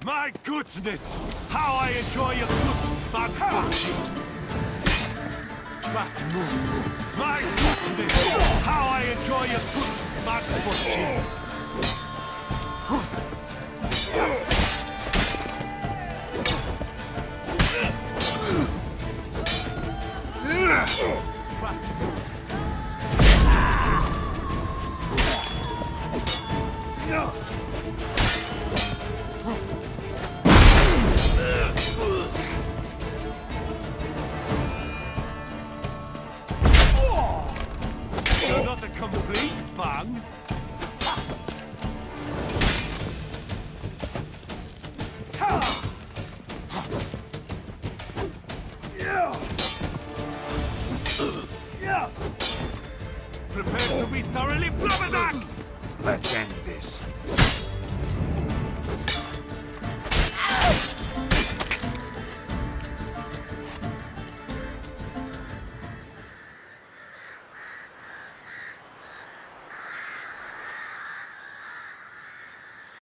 My goodness! How I enjoy your foot, Mad Butchie! That move! My goodness! How I enjoy your foot, Mad Butchie! That move! You're not a complete bang. Prepare to be thoroughly flogged.